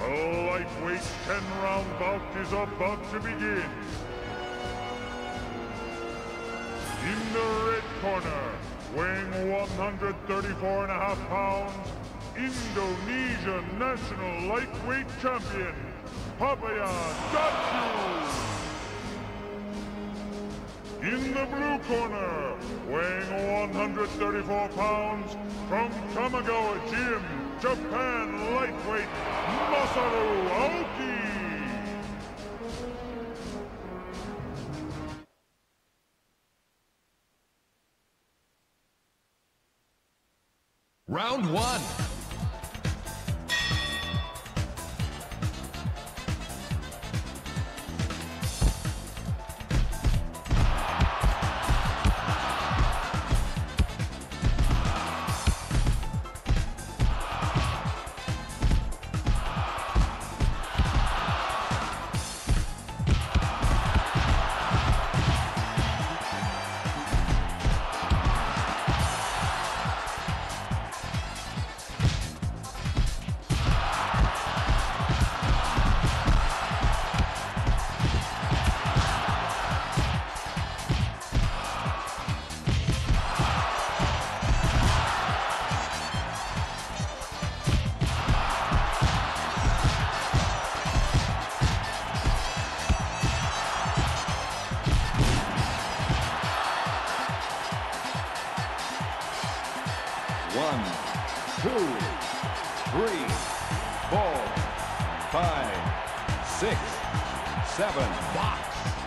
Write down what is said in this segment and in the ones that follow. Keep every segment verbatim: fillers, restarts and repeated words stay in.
The lightweight ten-round bout is about to begin. In the red corner, weighing one hundred thirty-four and a half pounds, Indonesian national lightweight champion, Papayan Dacu. In the blue corner, weighing one hundred thirty-four pounds, from Tamagawa Gym, Japan lightweight, Masaru Aoki. Round one. One, two, three, four, five, six, seven. Box.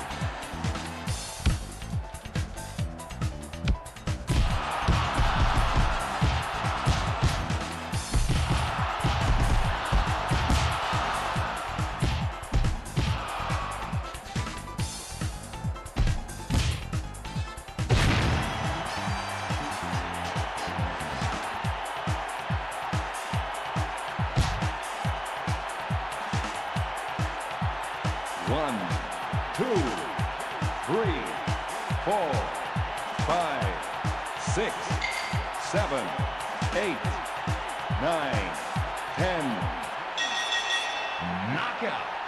One, two, three, four, five, six, seven, eight, nine, ten. Knockout.